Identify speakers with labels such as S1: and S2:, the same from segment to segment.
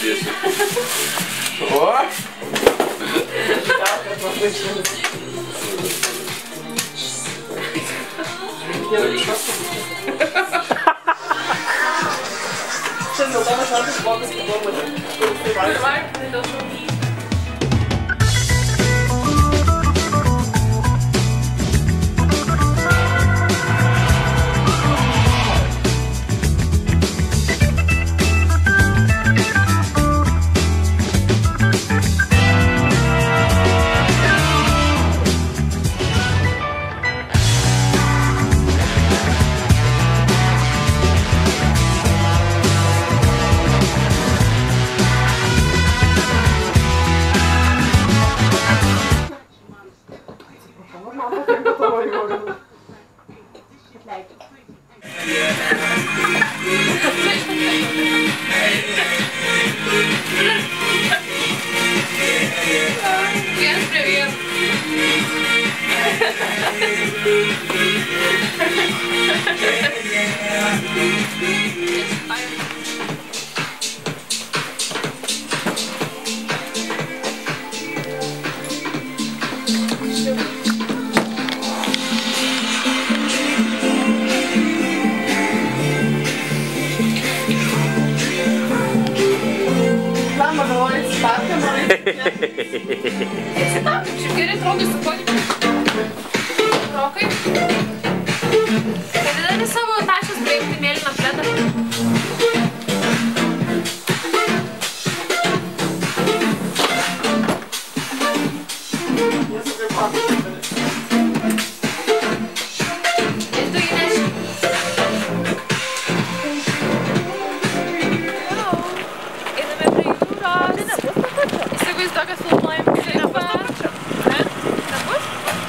S1: įdėsiu. O!
S2: Čia dėl to mes šartas blogas, kad buvo matyti. Kuris tai valgyti dėl šartas.
S3: Atsitak, šiaip gerai atrodo su koniu. Rokai. Padedami savo tašas paimti mėlyną pledą. Ir tu jį neši. Einame prie jūros. Įsivaizduoju, kad filmuojam klipą. Ne? Nebus?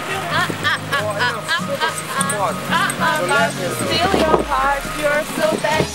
S3: Steal your heart, you're so bad.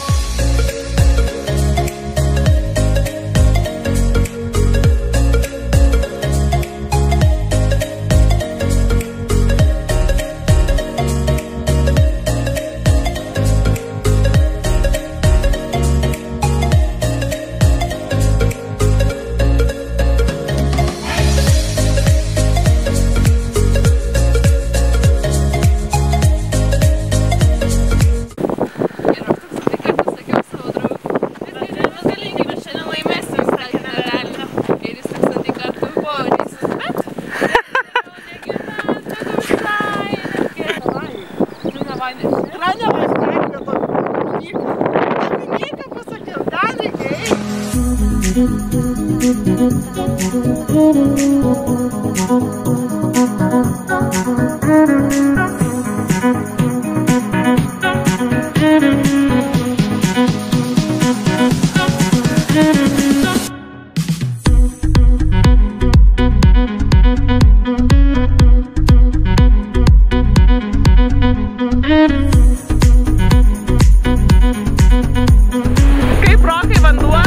S2: Kaip rokai vanduo?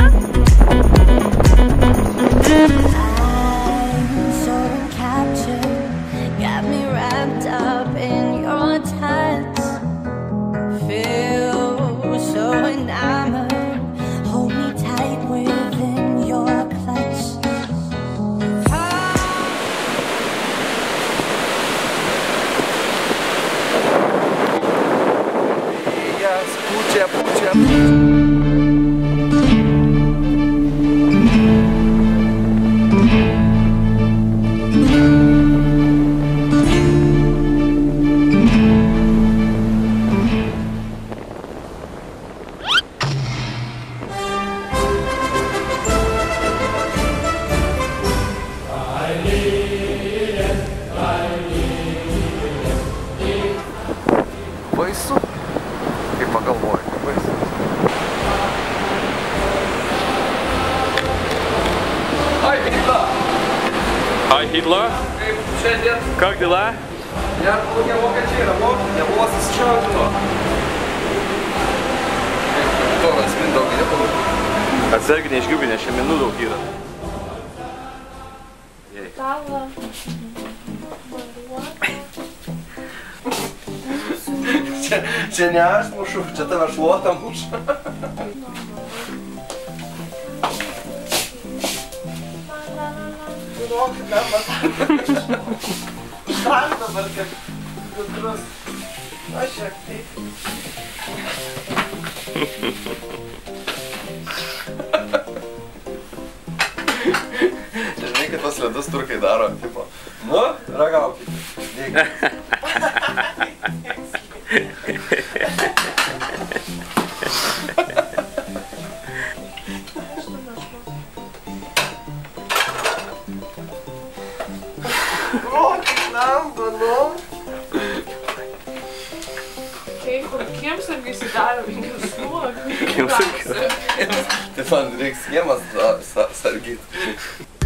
S1: Baisu, kaip pagalvoju, baisu. Hi Hitler!
S4: Hi Hitler!
S1: Kaip šiandien?
S4: Как дела?
S1: Я вокачи, я была сейчас кто? Toras Mindaugai nepalukai.
S4: Atsargiai neišgiubi, nes šiandien daug yra.
S3: Tavo.
S1: Čia ne aš mušu, čia tave šluota muša.
S2: Žinokit, nematau. Užtariu dabar, kad gudrus. Aš šiek tiek.
S5: Žinai, kad tos ledus turkai daro, tipo, nu, ragaukit.
S2: O, lemba, nu.
S3: Kokiems argi įsidaro vingius nuogi?
S5: Tai man reiks schiemas sargyti.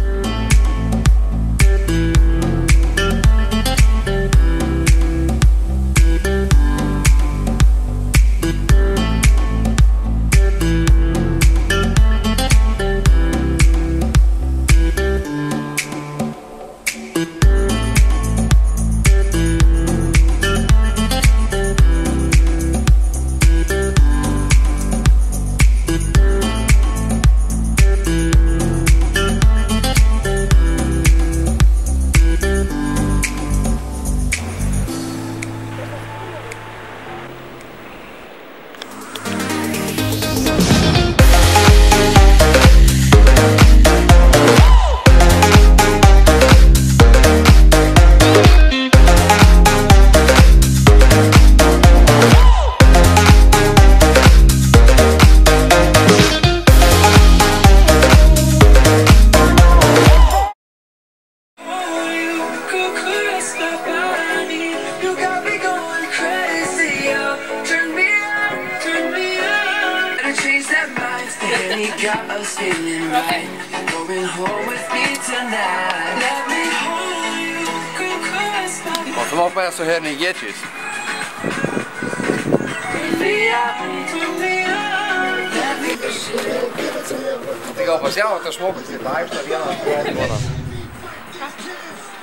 S6: Got us feeling right. Going home with me tonight. Let me hold you, girl, 'cause
S5: Man får vara med så här ni getchis. Tai gal pasiemo tas žmogus, tai vaikšto vienas.